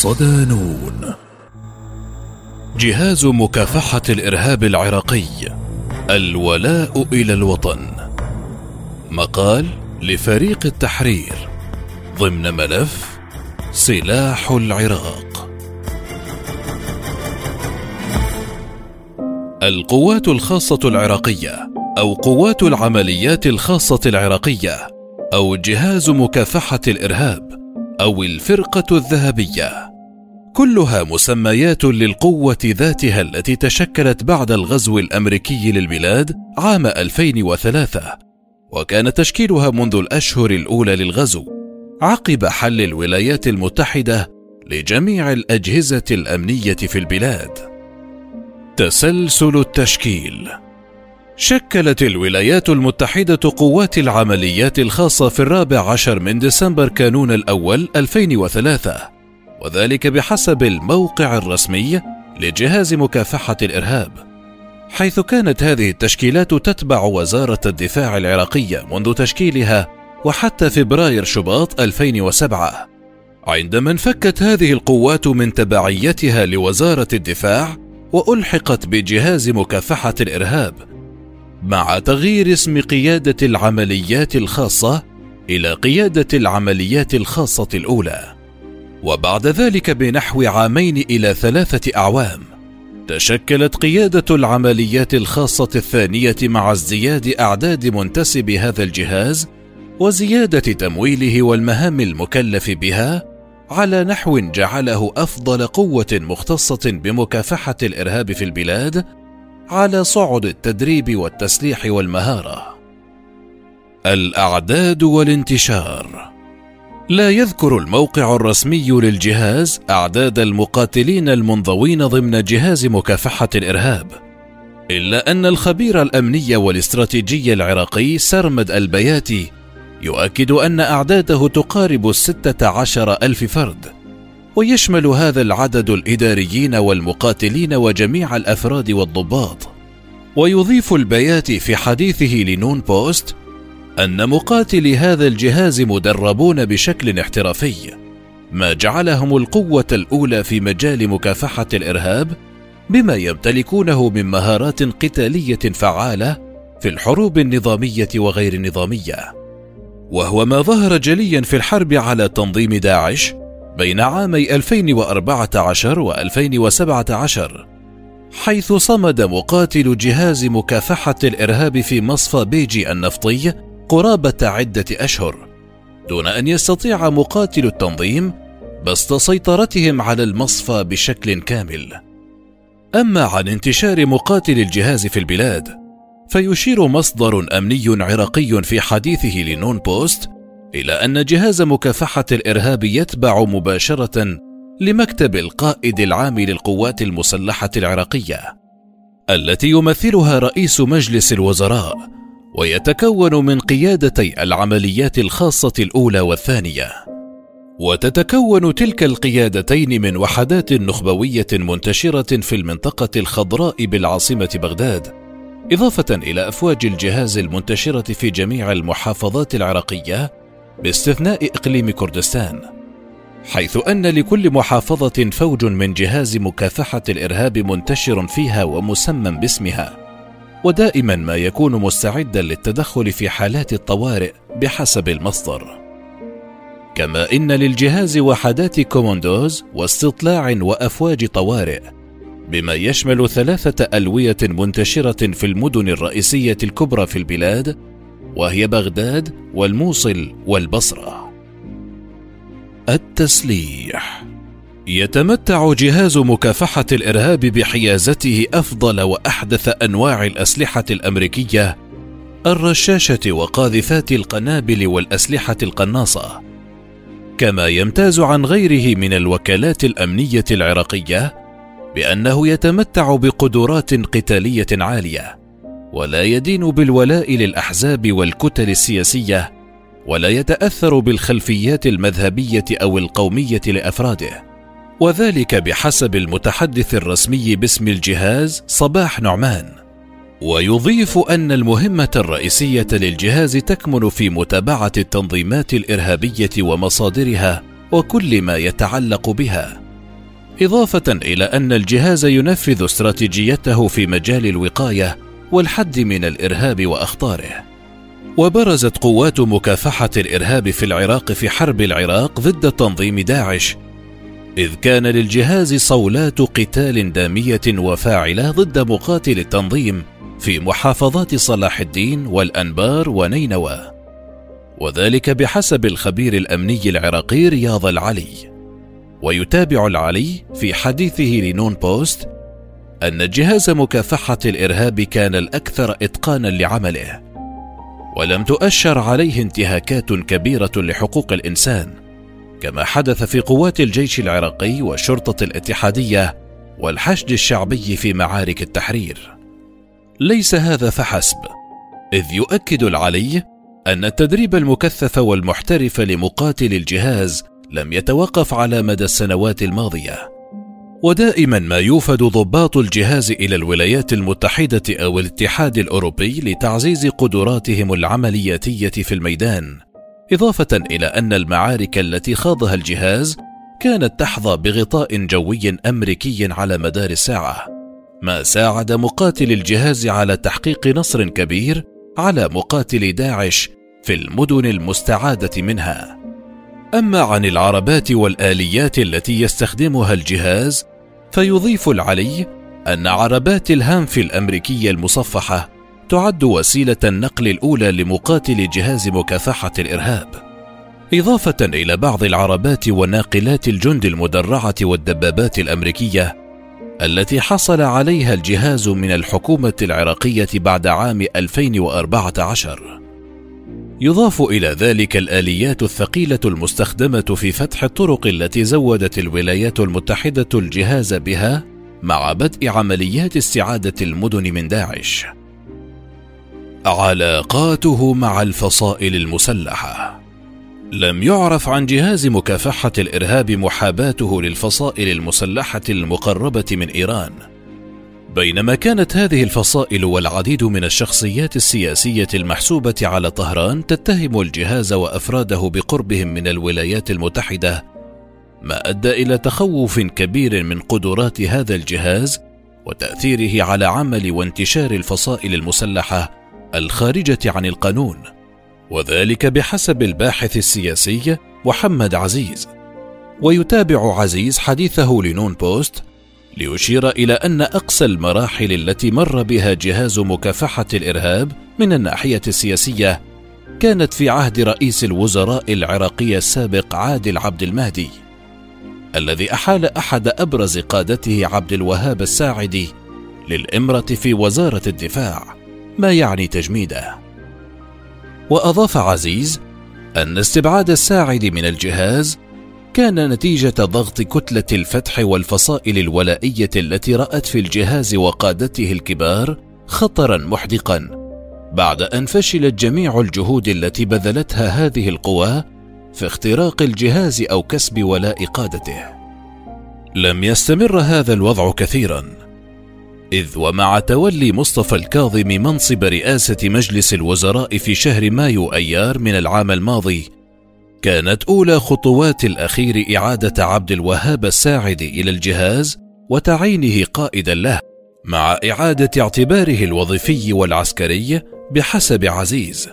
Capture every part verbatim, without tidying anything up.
صدانون. جهاز مكافحة الإرهاب العراقي، الولاء إلى الوطن. مقال لفريق التحرير ضمن ملف سلاح العراق. القوات الخاصة العراقية أو قوات العمليات الخاصة العراقية أو جهاز مكافحة الإرهاب أو الفرقة الذهبية، كلها مسميات للقوة ذاتها التي تشكلت بعد الغزو الأمريكي للبلاد عام ألفين وثلاثة، وكان تشكيلها منذ الأشهر الأولى للغزو عقب حل الولايات المتحدة لجميع الأجهزة الأمنية في البلاد. تسلسل التشكيل: شكلت الولايات المتحدة قوات العمليات الخاصة في الرابع عشر من ديسمبر كانون الأول ألفين وثلاثة، وذلك بحسب الموقع الرسمي لجهاز مكافحة الإرهاب، حيث كانت هذه التشكيلات تتبع وزارة الدفاع العراقية منذ تشكيلها وحتى فبراير شباط ألفين وسبعة، عندما انفكت هذه القوات من تبعيتها لوزارة الدفاع وألحقت بجهاز مكافحة الإرهاب، مع تغيير اسم قيادة العمليات الخاصة إلى قيادة العمليات الخاصة الأولى. وبعد ذلك بنحو عامين إلى ثلاثة أعوام تشكلت قيادة العمليات الخاصة الثانية مع ازدياد أعداد منتسبي هذا الجهاز وزيادة تمويله والمهام المكلف بها على نحو جعله أفضل قوة مختصة بمكافحة الإرهاب في البلاد على صعد التدريب والتسليح والمهارة. الأعداد والانتشار: لا يذكر الموقع الرسمي للجهاز أعداد المقاتلين المنضوين ضمن جهاز مكافحة الإرهاب، إلا أن الخبير الأمني والاستراتيجي العراقي سرمد البياتي يؤكد أن أعداده تقارب الستة عشر ألف فرد، ويشمل هذا العدد الإداريين والمقاتلين وجميع الأفراد والضباط. ويضيف البياتي في حديثه لنون بوست أن مقاتلي هذا الجهاز مدربون بشكل احترافي، ما جعلهم القوة الأولى في مجال مكافحة الإرهاب بما يمتلكونه من مهارات قتالية فعالة في الحروب النظامية وغير النظامية، وهو ما ظهر جليا في الحرب على تنظيم داعش بين عامي ألفين وأربعة عشر وألفين وسبعة عشر، حيث صمد مقاتل جهاز مكافحة الإرهاب في مصفى بيجي النفطي قرابة عدة أشهر دون أن يستطيع مقاتل التنظيم بسط سيطرتهم على المصفى بشكل كامل. أما عن انتشار مقاتل الجهاز في البلاد، فيشير مصدر أمني عراقي في حديثه لنون بوست إلى أن جهاز مكافحة الإرهاب يتبع مباشرة لمكتب القائد العام للقوات المسلحة العراقية التي يمثلها رئيس مجلس الوزراء، ويتكون من قيادتي العمليات الخاصة الأولى والثانية. وتتكون تلك القيادتين من وحدات نخبوية منتشرة في المنطقة الخضراء بالعاصمة بغداد، إضافة إلى أفواج الجهاز المنتشرة في جميع المحافظات العراقية باستثناء إقليم كردستان، حيث أن لكل محافظة فوج من جهاز مكافحة الإرهاب منتشر فيها ومسمى باسمها، ودائما ما يكون مستعدا للتدخل في حالات الطوارئ بحسب المصدر. كما إن للجهاز وحدات كوموندوز واستطلاع وأفواج طوارئ، بما يشمل ثلاثة ألوية منتشرة في المدن الرئيسية الكبرى في البلاد، وهي بغداد والموصل والبصرة. التسليح: يتمتع جهاز مكافحة الإرهاب بحيازته أفضل وأحدث أنواع الأسلحة الأمريكية، الرشاشة وقاذفات القنابل والأسلحة القناصة، كما يمتاز عن غيره من الوكالات الأمنية العراقية بأنه يتمتع بقدرات قتالية عالية، ولا يدين بالولاء للأحزاب والكتل السياسية، ولا يتأثر بالخلفيات المذهبية أو القومية لأفراده، وذلك بحسب المتحدث الرسمي باسم الجهاز صباح نعمان. ويضيف أن المهمة الرئيسية للجهاز تكمن في متابعة التنظيمات الإرهابية ومصادرها وكل ما يتعلق بها، إضافة إلى أن الجهاز ينفذ استراتيجيته في مجال الوقاية والحد من الإرهاب وأخطاره. وبرزت قوات مكافحة الإرهاب في العراق في حرب العراق ضد تنظيم داعش، إذ كان للجهاز صولات قتال دامية وفاعلة ضد مقاتل التنظيم في محافظات صلاح الدين والأنبار ونينوى، وذلك بحسب الخبير الأمني العراقي رياض العلي. ويتابع العلي في حديثه لنون بوست أن جهاز مكافحة الإرهاب كان الأكثر إتقانا لعمله، ولم تؤشر عليه انتهاكات كبيرة لحقوق الإنسان، كما حدث في قوات الجيش العراقي والشرطة الاتحادية والحشد الشعبي في معارك التحرير. ليس هذا فحسب، إذ يؤكد العلي أن التدريب المكثف والمحترف لمقاتل الجهاز لم يتوقف على مدى السنوات الماضية، ودائما ما يوفد ضباط الجهاز إلى الولايات المتحدة أو الاتحاد الأوروبي لتعزيز قدراتهم العملياتية في الميدان، إضافة إلى أن المعارك التي خاضها الجهاز كانت تحظى بغطاء جوي أمريكي على مدار الساعة، ما ساعد مقاتل الجهاز على تحقيق نصر كبير على مقاتل داعش في المدن المستعادة منها. أما عن العربات والآليات التي يستخدمها الجهاز، فيضيف العلي أن عربات الهانف الأمريكية المصفحة تعد وسيلة النقل الأولى لمقاتل جهاز مكافحة الإرهاب، إضافة إلى بعض العربات وناقلات الجند المدرعة والدبابات الأمريكية التي حصل عليها الجهاز من الحكومة العراقية بعد عام ألفين وأربعة عشر. يضاف إلى ذلك الآليات الثقيلة المستخدمة في فتح الطرق التي زودت الولايات المتحدة الجهاز بها مع بدء عمليات استعادة المدن من داعش. علاقاته مع الفصائل المسلحة. لم يعرف عن جهاز مكافحة الإرهاب محاباته للفصائل المسلحة المقربة من إيران، بينما كانت هذه الفصائل والعديد من الشخصيات السياسية المحسوبة على طهران تتهم الجهاز وأفراده بقربهم من الولايات المتحدة، ما أدى إلى تخوف كبير من قدرات هذا الجهاز وتأثيره على عمل وانتشار الفصائل المسلحة الخارجة عن القانون، وذلك بحسب الباحث السياسي محمد عزيز. ويتابع عزيز حديثه لنون بوست ليشير إلى أن أقصى المراحل التي مر بها جهاز مكافحة الإرهاب من الناحية السياسية كانت في عهد رئيس الوزراء العراقي السابق عادل عبد المهدي، الذي أحال أحد أبرز قادته عبد الوهاب الساعدي للإمرة في وزارة الدفاع، ما يعني تجميده. وأضاف عزيز أن استبعاد الساعد من الجهاز كان نتيجة ضغط كتلة الفتح والفصائل الولائية التي رأت في الجهاز وقادته الكبار خطرا محدقا، بعد أن فشلت جميع الجهود التي بذلتها هذه القوى في اختراق الجهاز أو كسب ولاء قادته. لم يستمر هذا الوضع كثيرا، إذ ومع تولي مصطفى الكاظم منصب رئاسة مجلس الوزراء في شهر مايو أيار من العام الماضي، كانت أولى خطوات الأخير إعادة عبد الوهاب الساعد إلى الجهاز وتعيينه قائدا له، مع إعادة اعتباره الوظيفي والعسكري بحسب عزيز.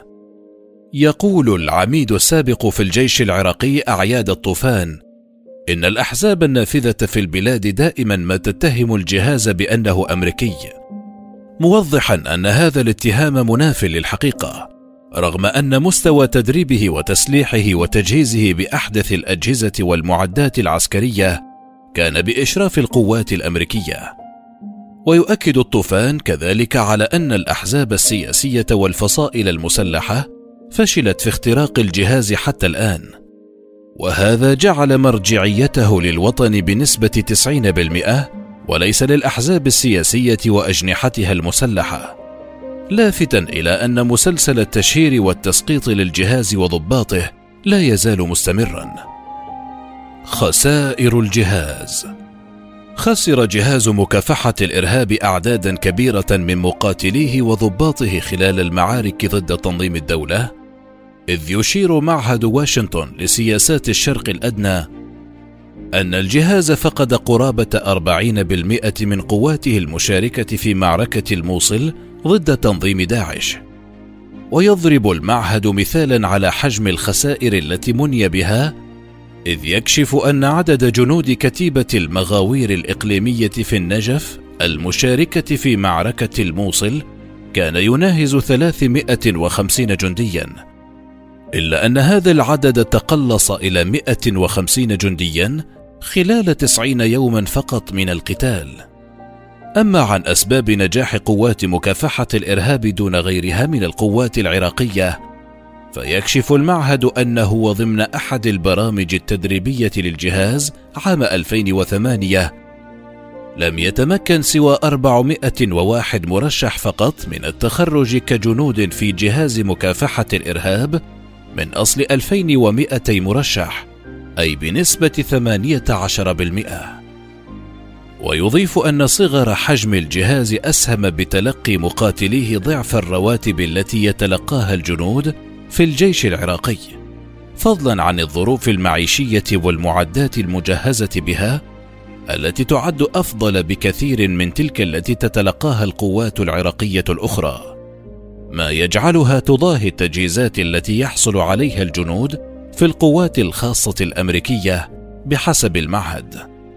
يقول العميد السابق في الجيش العراقي أعياد الطوفان إن الأحزاب النافذة في البلاد دائما ما تتهم الجهاز بأنه أمريكي، موضحا أن هذا الاتهام مناف للحقيقة، رغم أن مستوى تدريبه وتسليحه وتجهيزه بأحدث الأجهزة والمعدات العسكرية كان بإشراف القوات الأمريكية. ويؤكد الطوفان كذلك على أن الأحزاب السياسية والفصائل المسلحة فشلت في اختراق الجهاز حتى الآن، وهذا جعل مرجعيته للوطن بنسبة تسعين بالمئة وليس للأحزاب السياسية وأجنحتها المسلحة، لافتا إلى أن مسلسل التشهير والتسقيط للجهاز وضباطه لا يزال مستمرا. خسائر الجهاز. خسر جهاز مكافحة الإرهاب أعدادا كبيرة من مقاتليه وضباطه خلال المعارك ضد تنظيم الدولة، إذ يشير معهد واشنطن لسياسات الشرق الأدنى أن الجهاز فقد قرابة أربعين بالمئة من قواته المشاركة في معركة الموصل ضد تنظيم داعش. ويضرب المعهد مثالا على حجم الخسائر التي مني بها، إذ يكشف أن عدد جنود كتيبة المغاوير الإقليمية في النجف المشاركة في معركة الموصل كان يناهز ثلاثمائة وخمسين جنديا، إلا أن هذا العدد تقلص إلى مائة وخمسين جنديا خلال تسعين يوما فقط من القتال. أما عن أسباب نجاح قوات مكافحة الإرهاب دون غيرها من القوات العراقية، فيكشف المعهد أنه وضمن أحد البرامج التدريبية للجهاز عام ألفين وثمانية لم يتمكن سوى أربعمائة وواحد مرشح فقط من التخرج كجنود في جهاز مكافحة الإرهاب من أصل ألفين ومائتي مرشح، أي بنسبة ثمانية عشر بالمئة. ويضيف أن صغر حجم الجهاز أسهم بتلقي مقاتليه ضعف الرواتب التي يتلقاها الجنود في الجيش العراقي، فضلا عن الظروف المعيشية والمعدات المجهزة بها التي تعد أفضل بكثير من تلك التي تتلقاها القوات العراقية الأخرى، ما يجعلها تضاهي التجهيزات التي يحصل عليها الجنود في القوات الخاصة الأمريكية بحسب المعهد.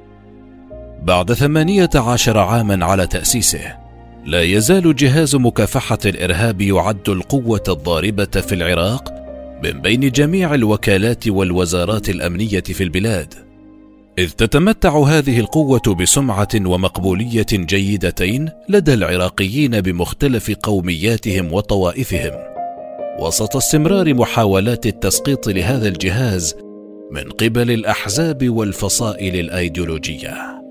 بعد ثمانية عشر عاما على تأسيسه، لا يزال جهاز مكافحة الإرهاب يعد القوة الضاربة في العراق من بين جميع الوكالات والوزارات الأمنية في البلاد، إذ تتمتع هذه القوة بسمعة ومقبولية جيدتين لدى العراقيين بمختلف قومياتهم وطوائفهم، وسط استمرار محاولات التسقيط لهذا الجهاز من قبل الأحزاب والفصائل الأيديولوجية.